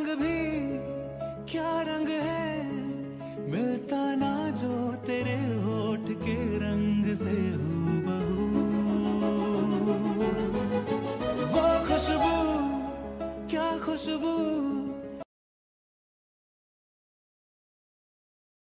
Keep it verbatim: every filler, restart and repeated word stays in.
भी क्या रंग है, मिलता ना जो तेरे होठ के रंग से हूबहू। वो खुशबू क्या खुशबू